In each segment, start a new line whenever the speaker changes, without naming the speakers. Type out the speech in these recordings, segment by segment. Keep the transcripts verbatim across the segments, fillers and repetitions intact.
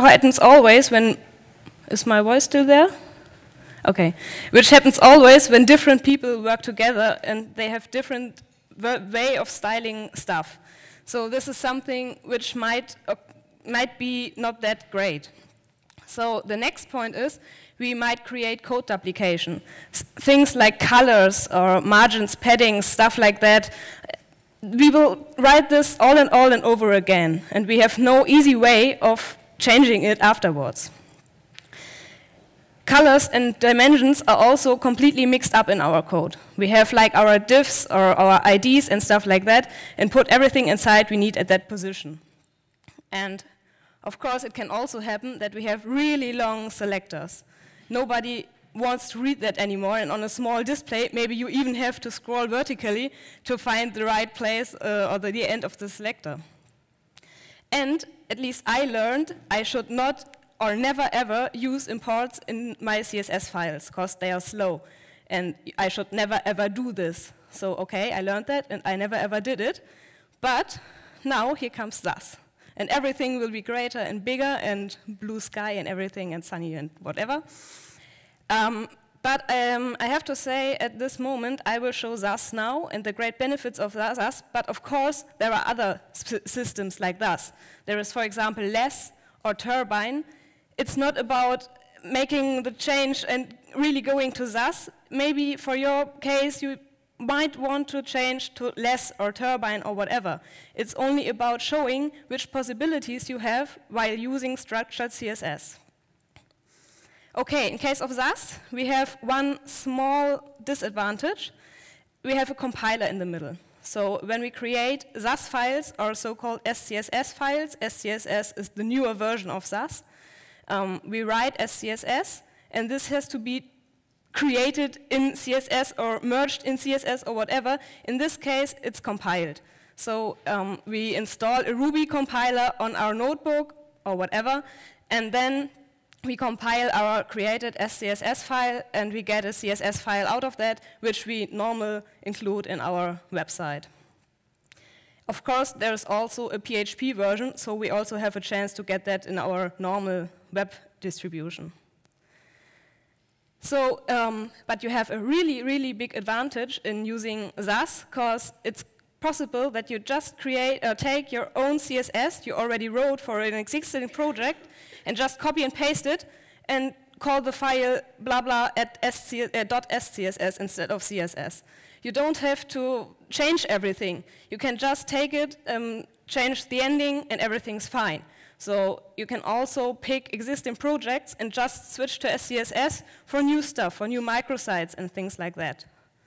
happens always when, is my voice still there? Okay, which happens always when different people work together and they have different way of styling stuff. So this is something which might, uh, might be not that great. So the next point is we might create code duplication. S things like colors or margins, padding, stuff like that. We will write this all and all and over again, and we have no easy way of changing it afterwards. Colors and dimensions are also completely mixed up in our code. We have like our diffs or our I Ds and stuff like that, and put everything inside we need at that position. And of course, it can also happen that we have really long selectors. Nobody wants to read that anymore, and on a small display, maybe you even have to scroll vertically to find the right place uh, or the, the end of the selector. And at least I learned I should not or never ever use imports in my C S S files, because they are slow, and I should never ever do this. So okay, I learned that, and I never ever did it, but now here comes Sass. And everything will be greater and bigger, and blue sky and everything, and sunny and whatever. Um, but um, I have to say, at this moment, I will show Sass now, and the great benefits of Sass, but of course, there are other systems like Sass. There is, for example, Less or Turbine. It's not about making the change and really going to Sass. Maybe for your case, you might want to change to Less or Turbine or whatever. It's only about showing which possibilities you have while using structured C S S. Okay, in case of Sass, we have one small disadvantage. We have a compiler in the middle. So when we create Sass files, or so-called S C S S files, S C S S is the newer version of Sass, um, we write S C S S, and this has to be created in C S S or merged in C S S or whatever. In this case, it's compiled. So um, we install a Ruby compiler on our notebook or whatever, and then we compile our created S C S S file, and we get a C S S file out of that, which we normally include in our website. Of course, there is also a P H P version, so we also have a chance to get that in our normal web distribution. So, um, but you have a really, really big advantage in using Sass, because it's possible that you just create, uh, take your own C S S you already wrote for an existing project, and just copy and paste it, and call the file blah blah at .scss instead of C S S. You don't have to change everything. You can just take it, um, change the ending, and everything's fine. So you can also pick existing projects and just switch to S C S S for new stuff, for new microsites and things like that.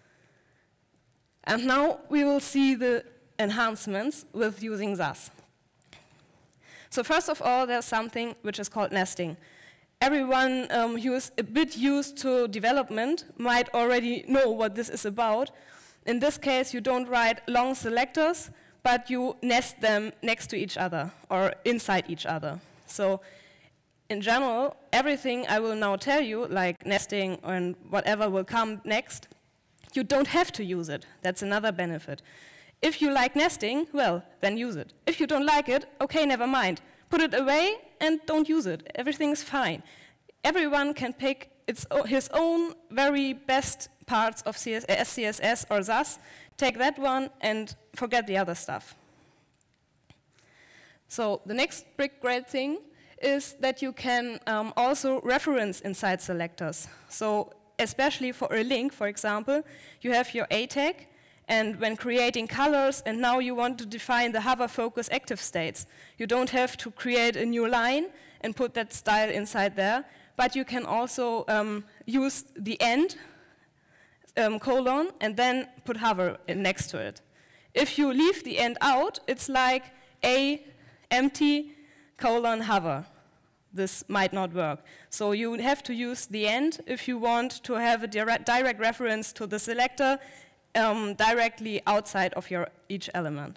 And now we will see the enhancements with using Sass. So first of all, there's something which is called nesting. Everyone um, who is a bit used to development might already know what this is about. In this case, you don't write long selectors, but you nest them next to each other or inside each other. So in general, everything I will now tell you, like nesting and whatever will come next, you don't have to use it. That's another benefit. If you like nesting, well, then use it. If you don't like it, okay, never mind. Put it away and don't use it. Everything's fine. Everyone can pick its, his own very best parts of C S C S S or Sass, take that one and forget the other stuff. So the next big great thing is that you can um, also reference inside selectors. So especially for a link, for example, you have your A tag, and when creating colors, and now you want to define the hover focus active states, you don't have to create a new line and put that style inside there, but you can also um, use the end um, colon and then put hover next to it. If you leave the end out, it's like a empty colon hover. This might not work. So you have to use the end if you want to have a direct, direct reference to the selector um, directly outside of your each element.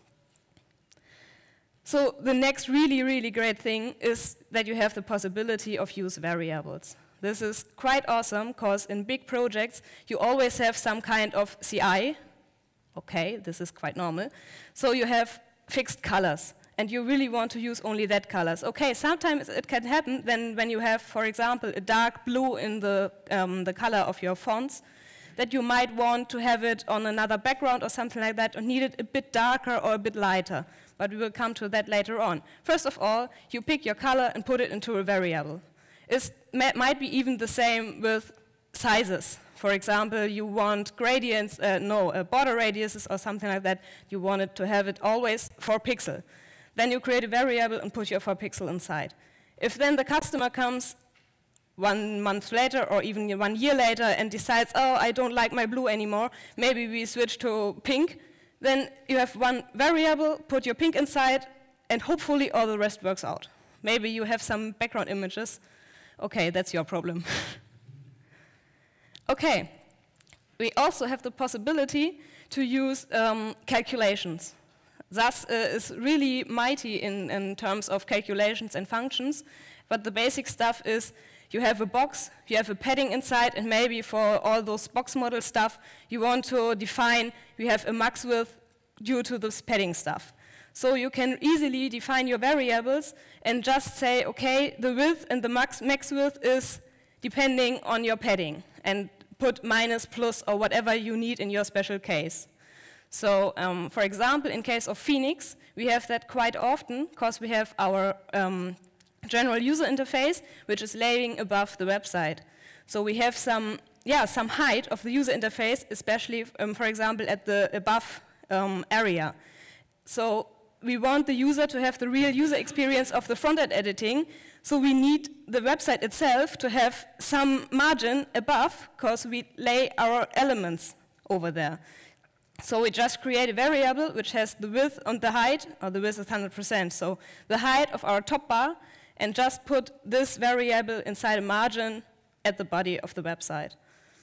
So the next really, really great thing is that you have the possibility of use variables. This is quite awesome, because in big projects, you always have some kind of C I. Okay, this is quite normal. So you have fixed colors. and you really want to use only that colors. Okay, sometimes it can happen then when you have, for example, a dark blue in the, um, the color of your fonts, that you might want to have it on another background or something like that, or need it a bit darker or a bit lighter. But we will come to that later on. First of all, you pick your color and put it into a variable. It might be even the same with sizes. For example, you want gradients, uh, no, uh, border radiuses or something like that. You want it to have it always four pixel. Then you create a variable and put your four pixel inside. If then the customer comes one month later or even one year later and decides, oh, I don't like my blue anymore, maybe we switch to pink, then you have one variable, put your pink inside, and hopefully all the rest works out. Maybe you have some background images. Okay, that's your problem. Okay, we also have the possibility to use um, calculations. Thus uh, is really mighty in, in terms of calculations and functions, but the basic stuff is you have a box, you have a padding inside, and maybe for all those box model stuff, you want to define you have a max width due to this padding stuff. So you can easily define your variables and just say, okay, the width and the max, max width is depending on your padding, and put minus, plus, or whatever you need in your special case. So, um, for example, in case of Phoenix, we have that quite often because we have our um, general user interface, which is laying above the website. So we have some, yeah, some height of the user interface, especially, um, for example, at the above um, area. So we want the user to have the real user experience of the front-end editing, so we need the website itself to have some margin above, because we lay our elements over there. So we just create a variable which has the width and the height, or the width is one hundred percent, so the height of our top bar, and just put this variable inside a margin at the body of the website.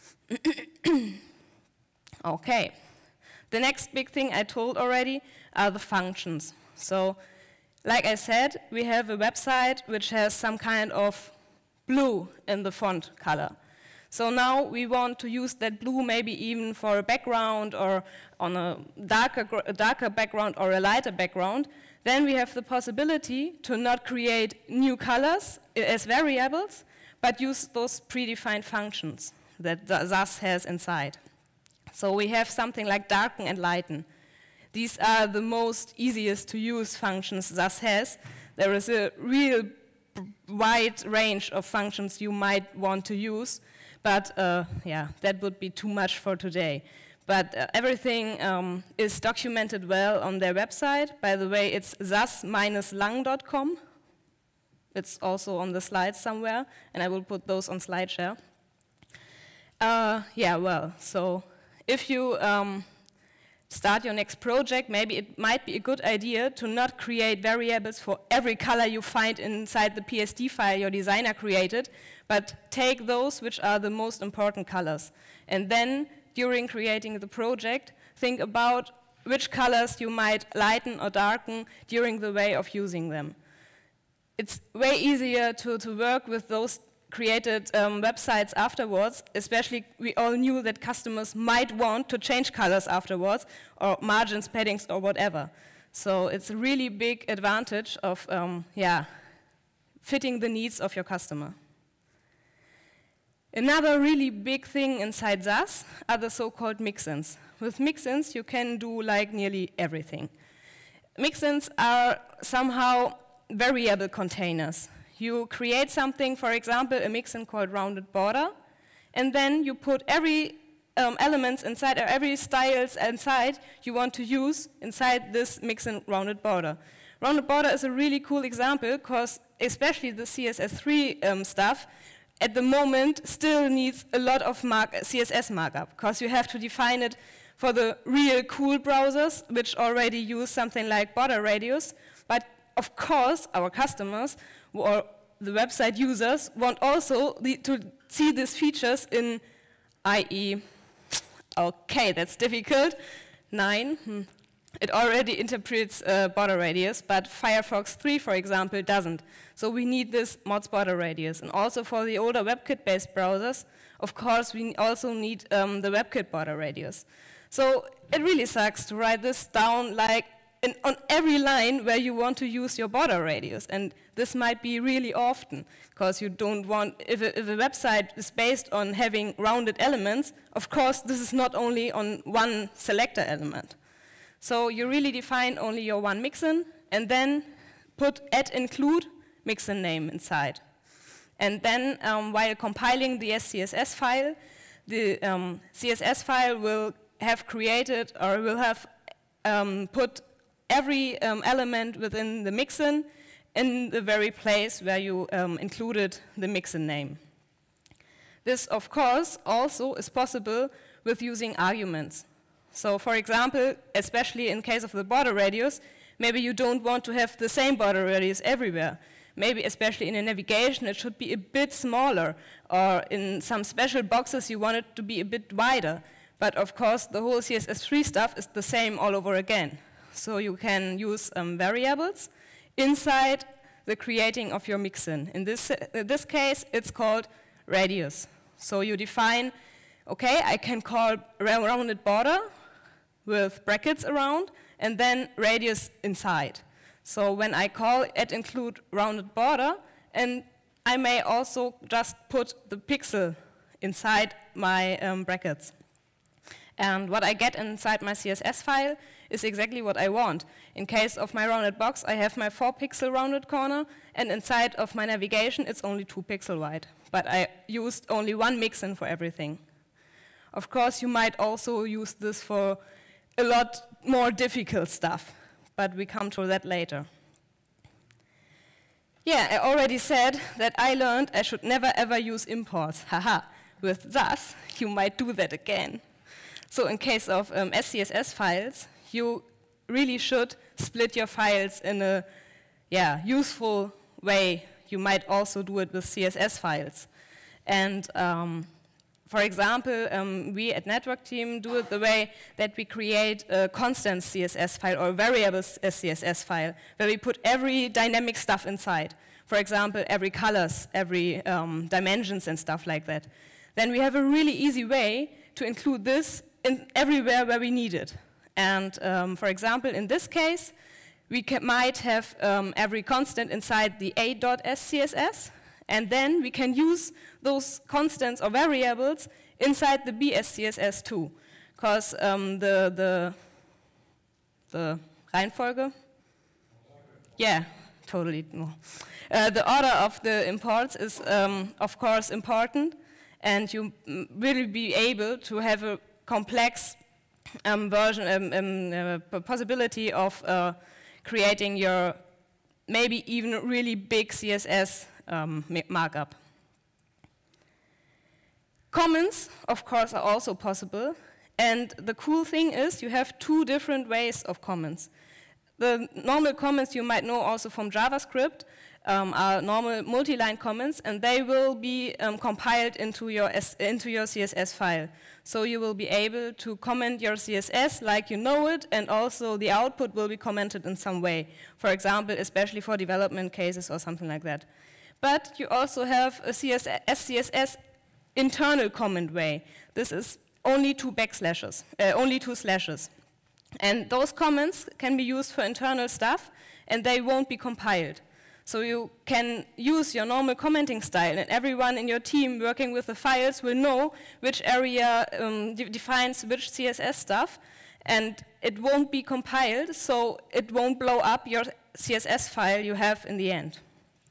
Okay. The next big thing I told already are the functions. So, like I said, we have a website which has some kind of blue in the font color. So now we want to use that blue maybe even for a background or on a darker, a darker background or a lighter background. Then we have the possibility to not create new colors as variables, but use those predefined functions that Sass has inside. So we have something like darken and lighten. These are the most easiest to use functions Sass has. There is a real wide range of functions you might want to use, but uh, yeah, that would be too much for today. But uh, everything um, is documented well on their website. By the way, it's sass dash lang dot com. It's also on the slides somewhere, and I will put those on SlideShare. Uh, yeah, well, so if you um, start your next project, maybe it might be a good idea to not create variables for every color you find inside the P S D file your designer created, but take those which are the most important colors. And then, during creating the project, think about which colors you might lighten or darken during the way of using them. It's way easier to, to work with those created um, websites afterwards, especially we all knew that customers might want to change colors afterwards, or margins, paddings, or whatever. So it's a really big advantage of um, yeah, fitting the needs of your customer. Another really big thing inside Sass are the so-called mixins. With mixins, you can do like nearly everything. Mixins are somehow variable containers. You create something, for example, a mixin called rounded border, and then you put every um, elements inside, or every styles inside you want to use inside this mixin rounded border. Rounded border is a really cool example, because especially the C S S three um, stuff, at the moment still needs a lot of mark C S S markup, because you have to define it for the real cool browsers, which already use something like border radius. But of course, our customers or the website users want also the, to see these features in I E, okay, that's difficult, nine. Hmm. It already interprets uh, border radius, but Firefox three, for example, doesn't. So we need this mods border radius. And also for the older WebKit-based browsers, of course, we also need um, the WebKit border radius. So it really sucks to write this down like in, on every line where you want to use your border radius. And this might be really often, because you don't want, if a, if a website is based on having rounded elements, of course, this is not only on one selector element. So you really define only your one mixin, and then put add include mixin name inside. And then, um, while compiling the S C S S file, the um, C S S file will have created, or will have um, put every um, element within the mixin in the very place where you um, included the mixin name. This, of course, also is possible with using arguments. So, for example, especially in case of the border radius, maybe you don't want to have the same border radius everywhere. Maybe, especially in a navigation, it should be a bit smaller, or in some special boxes you want it to be a bit wider. But of course, the whole C S S three stuff is the same all over again. So you can use um, variables inside the creating of your mixin. In this, in this case, it's called radius. So you define, okay, I can call rounded border with brackets around, and then radius inside. So when I call add include rounded border, and I may also just put the pixel inside my um, brackets. And what I get inside my C S S file is exactly what I want. In case of my rounded box, I have my four pixel rounded corner, and inside of my navigation, it's only two pixel wide. But I used only one mixin for everything. Of course, you might also use this for a lot more difficult stuff, but we come to that later. Yeah, I already said that I learned I should never ever use imports. Haha, with thus, you might do that again. So in case of um, S C S S files, you really should split your files in a yeah, useful way. You might also do it with C S S files. And um, for example, um, we at Network Team do it the way that we create a constant C S S file or variable C S S file, where we put every dynamic stuff inside. For example, every colors, every um, dimensions and stuff like that. Then we have a really easy way to include this in everywhere where we need it. And um, for example, in this case, we can, might have um, every constant inside the a.scss, and then we can use those constants or variables inside the B S C S S too, because um, the, the, the Reihenfolge? Yeah, totally. No. Uh, the order of the imports is, um, of course, important, and you will be able to have a complex um, version, um, um, uh, possibility of uh, creating your maybe even really big C S S um, markup. Comments, of course, are also possible, and the cool thing is you have two different ways of comments. The normal comments you might know also from JavaScript um, are normal multi-line comments, and they will be um, compiled into your, S into your C S S file. So you will be able to comment your C S S like you know it, and also the output will be commented in some way. For example, especially for development cases or something like that. But you also have a C S S, C S S internal comment way. This is only two backslashes, uh, only two slashes. And those comments can be used for internal stuff, and they won't be compiled. So you can use your normal commenting style, and everyone in your team working with the files will know which area um, de defines which C S S stuff, and it won't be compiled, so it won't blow up your C S S file you have in the end.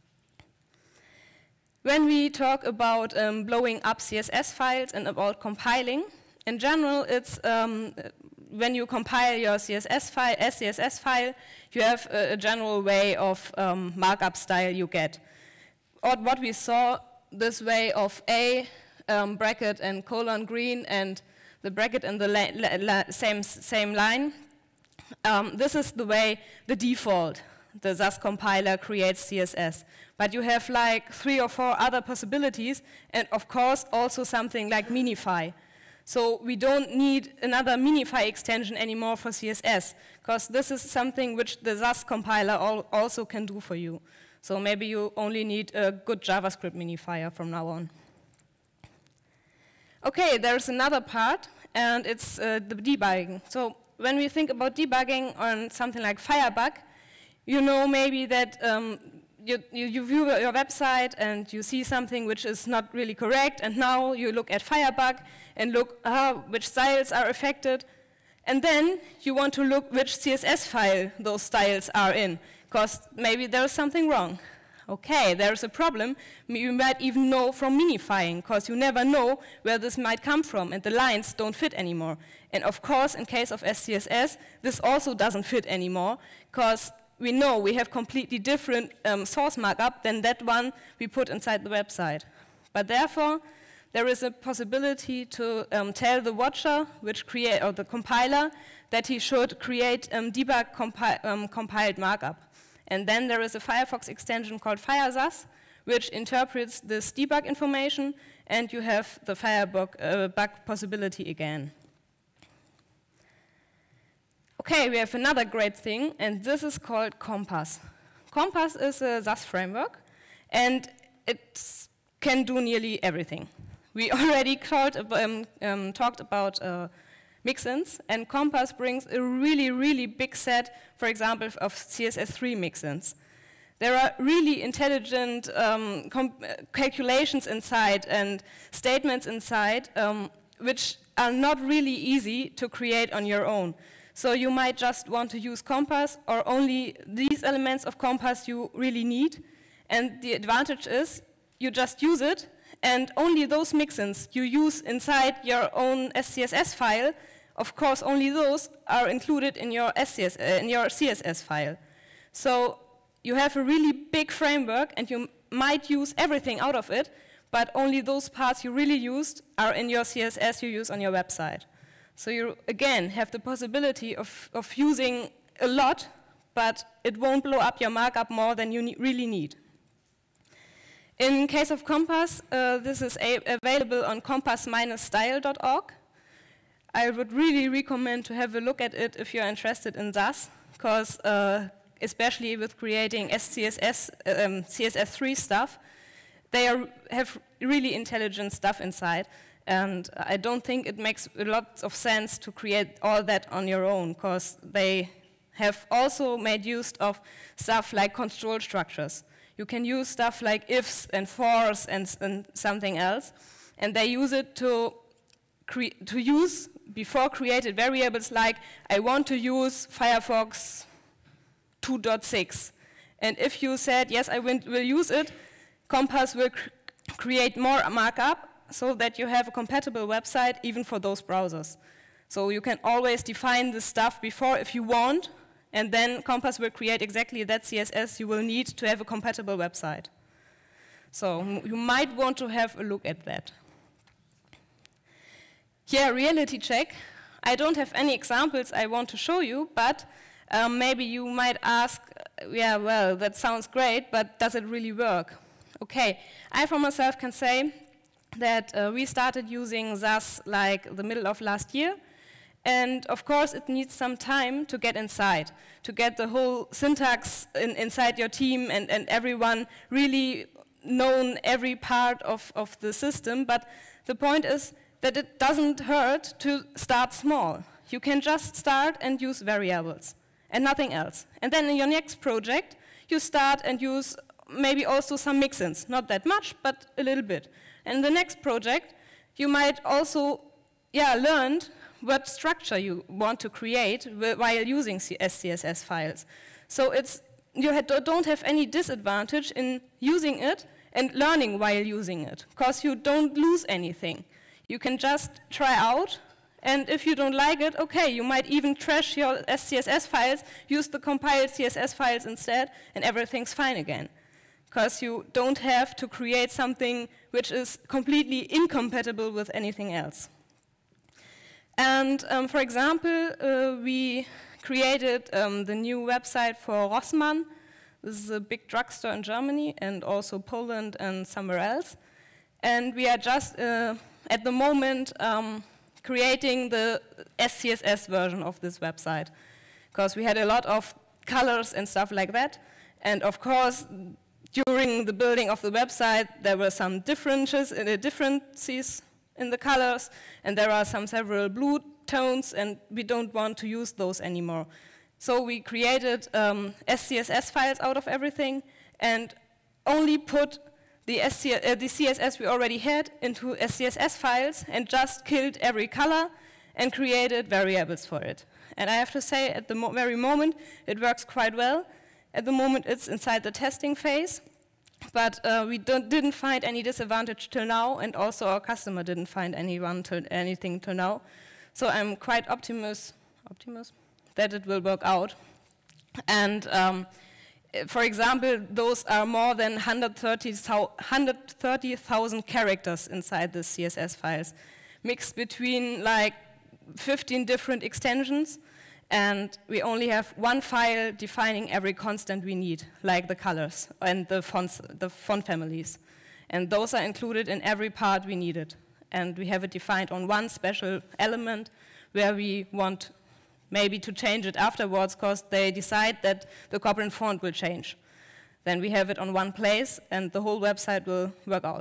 When we talk about um, blowing up C S S files and about compiling, in general, it's um, when you compile your C S S file, S C S S file, you have a, a general way of um, markup style you get. Or what we saw, this way of A, um, bracket and colon green, and the bracket in the la la same, same line. Um, this is the way the default, the Sass compiler creates C S S. But you have like three or four other possibilities, and of course also something like Minify. So we don't need another Minify extension anymore for C S S, because this is something which the Sass compiler al also can do for you. So maybe you only need a good JavaScript minifier from now on. Okay, there's another part, and it's uh, the debugging. So when we think about debugging on something like Firebug, you know maybe that um, you, you, you view your website and you see something which is not really correct, and now you look at Firebug and look uh, which styles are affected, and then you want to look which C S S file those styles are in, because maybe there's something wrong. Okay, there's a problem. You might even know from minifying, because you never know where this might come from, and the lines don't fit anymore. And of course, in case of S C S S, this also doesn't fit anymore, because we know we have completely different um, source markup than that one we put inside the website. But therefore, there is a possibility to um, tell the watcher, which create, or the compiler, that he should create um, debug compi um, compiled markup. And then there is a Firefox extension called FireSAS, which interprets this debug information, and you have the Firebug uh, bug possibility again. Okay, we have another great thing, and this is called Compass. Compass is a S A S framework, and it can do nearly everything. We already called, um, um, talked about uh, mixins, and Compass brings a really, really big set, for example, of C S S three mixins. There are really intelligent um, calculations inside and statements inside, um, which are not really easy to create on your own. So you might just want to use Compass, or only these elements of Compass you really need. And the advantage is you just use it, and only those mixins you use inside your own S C S S file, of course, only those are included in your, S C S, uh, in your C S S file. So you have a really big framework, and you might use everything out of it, but only those parts you really used are in your C S S you use on your website. So you, again, have the possibility of, of using a lot, but it won't blow up your markup more than you ne really need. In case of Compass, uh, this is a available on compass dash style dot org. I would really recommend to have a look at it if you're interested in S A S, because uh, especially with creating S C S S, um, C S S three stuff, they are, have really intelligent stuff inside. And I don't think it makes a lot of sense to create all that on your own, because they have also made use of stuff like control structures. You can use stuff like ifs and fors and, and something else, and they use it to, to use before created variables like, I want to use Firefox two point six. And if you said, yes, I will use it, Compass will cr create more markup so that you have a compatible website even for those browsers. So you can always define the stuff before if you want, and then Compass will create exactly that C S S you will need to have a compatible website. So you might want to have a look at that. Here, reality check. I don't have any examples I want to show you, but um, maybe you might ask, yeah, well, that sounds great, but does it really work? Okay, I for myself can say that uh, we started using S A S like the middle of last year. And of course, it needs some time to get inside, to get the whole syntax in, inside your team and, and everyone really known every part of, of the system. But the point is that it doesn't hurt to start small. You can just start and use variables and nothing else. And then in your next project, you start and use maybe also some mixins. Not that much, but a little bit. And the next project, you might also yeah, learn what structure you want to create while using S C S S files. So it's, you don't have any disadvantage in using it and learning while using it, because you don't lose anything. You can just try out, and if you don't like it, okay, you might even trash your S C S S files, use the compiled C S S files instead, and everything's fine again. Because you don't have to create something which is completely incompatible with anything else. And um, for example, uh, we created um, the new website for Rossmann. This is a big drugstore in Germany and also Poland and somewhere else. And we are just, uh, at the moment, um, creating the S C S S version of this website. Because we had a lot of colors and stuff like that. And of course, during the building of the website, there were some differences, uh, differences in the colors, and there are some several blue tones, and we don't want to use those anymore. So we created um, S C S S files out of everything and only put the, S C uh, the C S S we already had into S C S S files and just killed every color and created variables for it. And I have to say, at the mo very moment, it works quite well. At the moment, it's inside the testing phase, but uh, we don't, didn't find any disadvantage till now, and also our customer didn't find anyone till, anything till now. So I'm quite optimistic optimis that it will work out. And um, for example, those are more than one hundred thirty thousand characters inside the C S S files, mixed between like fifteen different extensions, and we only have one file defining every constant we need, like the colors and the fonts, the font families. And those are included in every part we needed. And we have it defined on one special element where we want maybe to change it afterwards because they decide that the Coprin font will change. Then we have it on one place and the whole website will work out.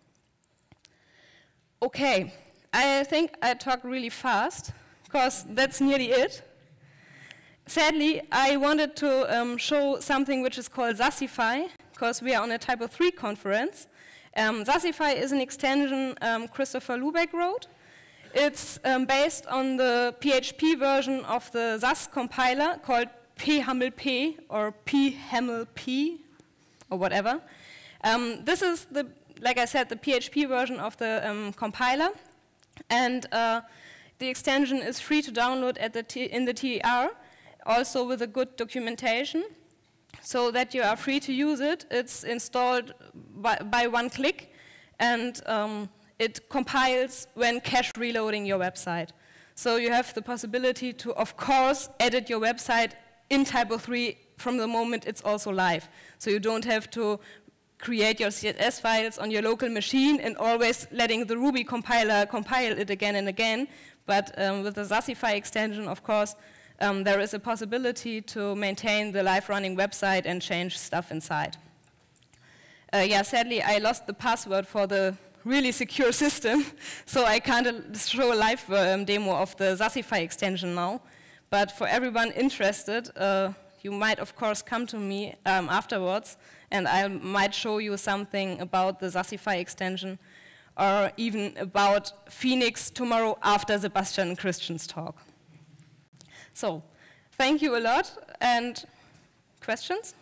Okay, I think I talked really fast because that's nearly it. Sadly, I wanted to um, show something which is called Sassify, because we are on a Typo three conference. Um, Sassify is an extension um, Christopher Lubeck wrote. It's um, based on the P H P version of the Sass compiler called phamlp or phamlp or whatever. Um, this is, the, like I said, the P H P version of the um, compiler. And uh, the extension is free to download at the T in the T E R. Also with a good documentation, so that you are free to use it. It's installed by, by one click, and um, it compiles when cache reloading your website. So you have the possibility to, of course, edit your website in Typo three from the moment it's also live. So you don't have to create your C S S files on your local machine and always letting the Ruby compiler compile it again and again. But um, with the Sassify extension, of course, Um, there is a possibility to maintain the live running website and change stuff inside. Uh, yeah, sadly, I lost the password for the really secure system, so I can't show a live um, demo of the Sassify extension now. But for everyone interested, uh, you might, of course, come to me um, afterwards, and I might show you something about the Sassify extension, or even about Phoenix tomorrow after Sebastian and Christian's talk. So, thank you a lot, and questions?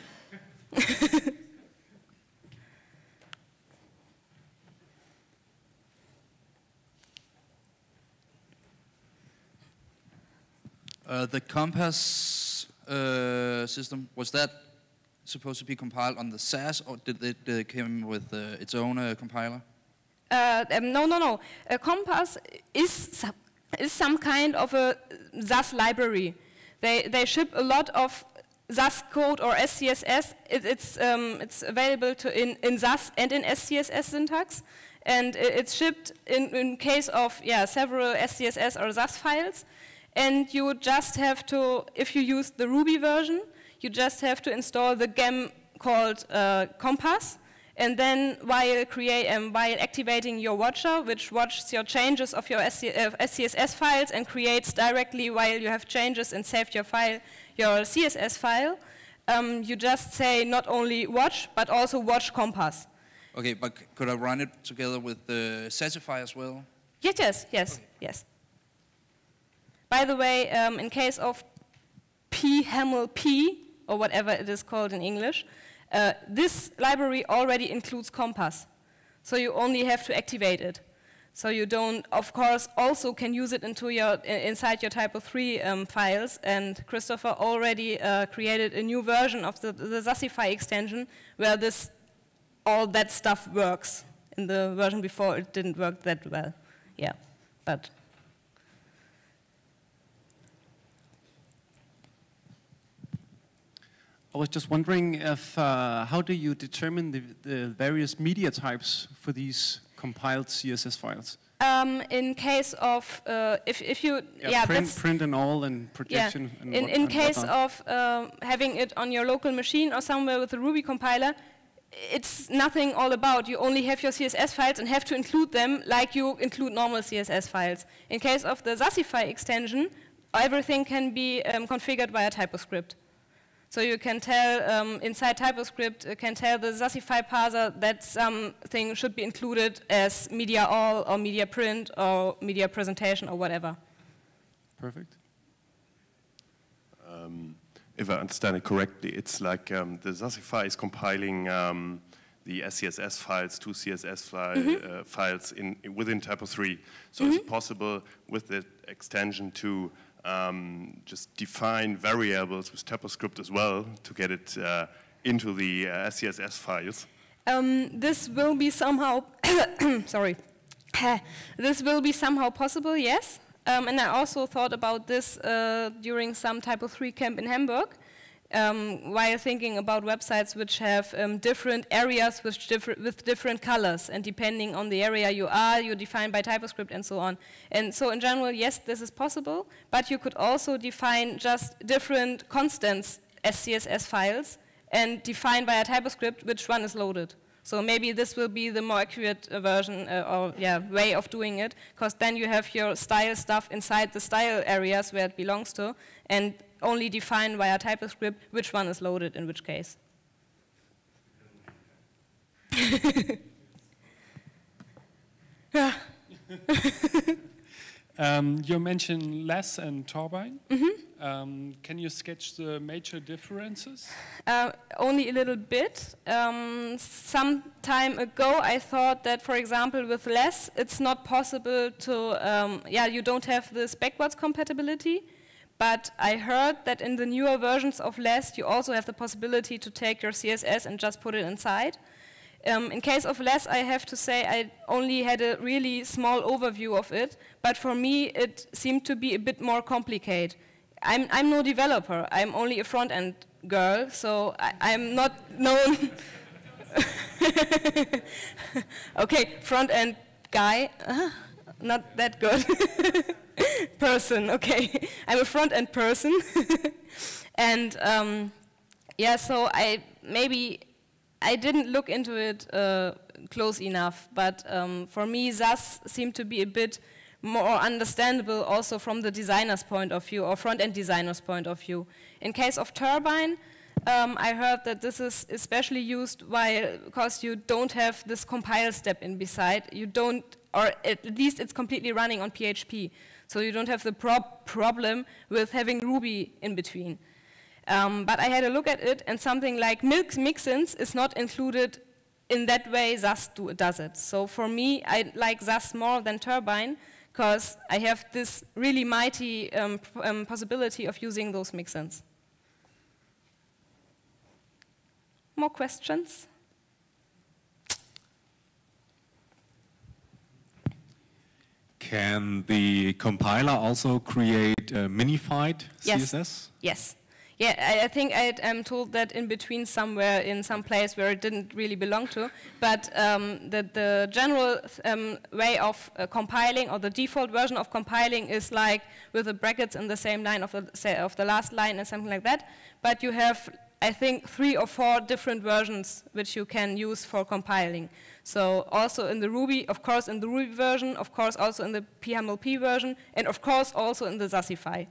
uh, the Compass uh, system, was that supposed to be compiled on the Sass, or did it uh, come with uh, its own uh, compiler?
Uh, um, no, no, no. A Compass is is some kind of a Sass library. They, they ship a lot of Sass code or S C S S. It, it's, um, it's available to in, in Sass and in S C S S syntax. And it's shipped in, in case of yeah, several S C S S or Sass files. And you would just have to, if you use the Ruby version, you just have to install the gem called uh, Compass. And then while, create, um, while activating your watcher, which watches your changes of your S C S S files and creates directly while you have changes and saved your file, your C S S file, um, you just say not only watch, but also watch Compass.
Okay, but could I run it together with the Sassify as well?
Yes, yes, yes, okay. yes. By the way, um, in case of phamlp, or whatever it is called in English, Uh, this library already includes Compass, so you only have to activate it. So you don't, of course, also can use it into your, inside your Typo three um, files, and Christopher already uh, created a new version of the, the Sassify extension where this, all that stuff works. In the version before, it didn't work that well. Yeah, but...
I was just wondering if, uh, how do you determine the, the various media types for these compiled C S S files?
Um, in case of, uh, if, if you,
yeah,
yeah
print,
that's,
print and all, and projection.
Yeah.
And
in
what,
in
and
case
whatnot.
of uh, having it on your local machine or somewhere with a Ruby compiler, it's nothing all about. You only have your C S S files and have to include them like you include normal C S S files. In case of the Sassify extension, everything can be um, configured via TypoScript. So you can tell um, inside TypoScript, you can tell the Sassify parser that something should be included as media all or media print or media presentation or whatever.
Perfect.
Um, if I understand it correctly, it's like um, the Sassify is compiling um, the S C S S files to C S S file, mm-hmm. uh, files in, within Typo three. So mm-hmm. is it possible with the extension to um, just define variables with TypoScript as well to get it uh, into the uh, S C S S files?
Um, this will be somehow, sorry, this will be somehow possible, yes. Um, and I also thought about this uh, during some Typo three camp in Hamburg, um, while thinking about websites which have um, different areas with, differ with different colors, and depending on the area you are, you're defined by TypoScript and so on. And so in general, yes, this is possible, but you could also define just different constants as C S S files and define via TypoScript which one is loaded. So maybe this will be the more accurate uh, version uh, or yeah, way of doing it, because then you have your style stuff inside the style areas where it belongs to, and only define via TypoScript which one is loaded in which case.
um, you mentioned Less and Turbine.
Mm-hmm.
Um, can you sketch the major differences?
Uh, only a little bit. Um, some time ago I thought that, for example, with Less, it's not possible to, um, yeah, you don't have this backwards compatibility, but I heard that in the newer versions of Less, you also have the possibility to take your C S S and just put it inside. Um, in case of Less, I have to say I only had a really small overview of it, but for me it seemed to be a bit more complicated. I'm, I'm no developer, I'm only a front-end girl, so I, I'm not known. Okay, front-end guy, uh, not that good. Person, okay. I'm a front-end person. And um, yeah, so I maybe, I didn't look into it uh, close enough, but um, for me, Sass seemed to be a bit more understandable also from the designer's point of view or front-end designer's point of view. In case of Turbine, um, I heard that this is especially used while, because you don't have this compile step in beside. You don't, or at least it's completely running on P H P. So you don't have the prob problem with having Ruby in between. Um, but I had a look at it, and something like mixins is not included in that way Sass do, does it. So for me, I like Sass more than Turbine, because I have this really mighty um, um, possibility of using those mixins. More questions?
Can the compiler also create a minified
yes.
C S S?
Yes. Yeah, I, I think I am told that in between somewhere in some place where it didn't really belong to, but um, the, the general um, way of uh, compiling, or the default version of compiling, is like with the brackets in the same line of the, say, of the last line and something like that, but you have, I think, three or four different versions which you can use for compiling. So also in the Ruby, of course in the Ruby version, of course also in the P H A M L P version, and of course also in the Sassify.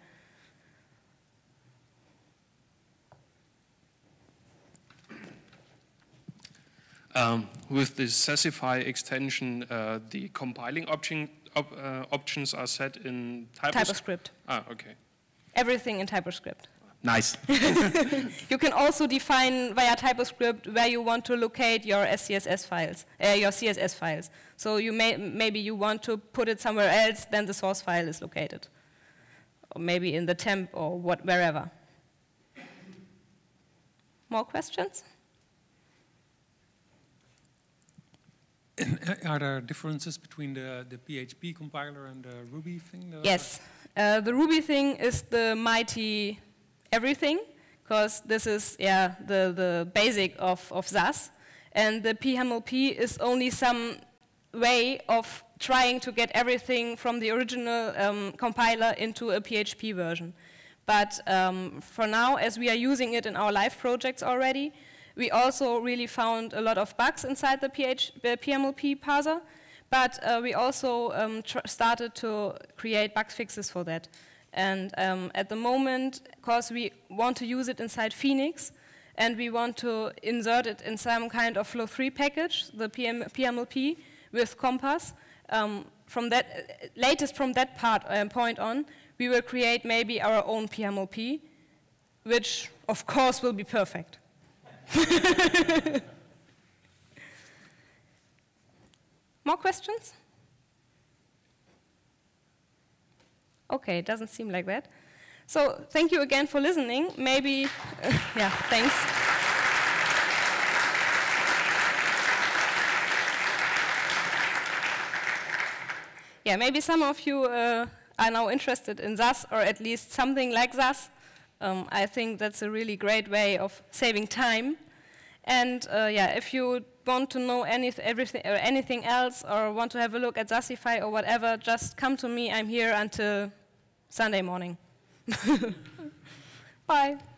Um, with the Sassify extension, uh, the compiling option, op, uh, options are set in TypoScript?
TypoScript.
Ah, okay.
Everything in TypoScript.
Nice.
You can also define via TypoScript where you want to locate your S C S S files, uh, your C S S files. So you may, maybe you want to put it somewhere else than the source file is located. Or maybe in the temp or what, wherever. More questions?
Are there differences between the, the P H P compiler and the Ruby thing? The
yes. Uh, the Ruby thing is the mighty everything, because this is yeah, the, the basic of, of Sass. And the P H A M L P is only some way of trying to get everything from the original um, compiler into a P H P version. But um, for now, as we are using it in our live projects already, we also really found a lot of bugs inside the, P H, the P M L P parser, but uh, we also um, tr started to create bug fixes for that. And um, at the moment, of course, we want to use it inside Phoenix, and we want to insert it in some kind of flow three package, the P M P M L P with Compass. Um, from that, uh, latest from that part uh, point on, we will create maybe our own P M L P, which of course will be perfect. More questions? Okay, it doesn't seem like that. So thank you again for listening. Maybe, uh, yeah, thanks. Yeah, maybe some of you uh, are now interested in S A S, or at least something like S A S. Um, I think that's a really great way of saving time. And uh, yeah, if you want to know any, everything, or anything else, or want to have a look at Sassify or whatever, just come to me. I'm here until Sunday morning. Bye.